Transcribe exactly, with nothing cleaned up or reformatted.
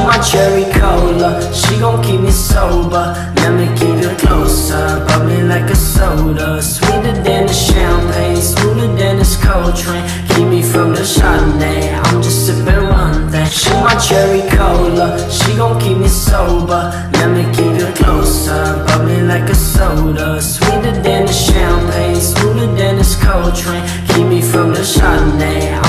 my cherry cola, she gon' keep me sober. Let me keep it closer, bubbling like a soda. Sweeter than the champagne, smoother than this Coltrane. Keep me from the Chardonnay, I'm just sipping one thing. She my cherry cola, she gon' keep me sober. Let me keep it closer, bubbling like a soda. Sweeter than the champagne, smoother than this Coltrane. Keep me from the Chardonnay,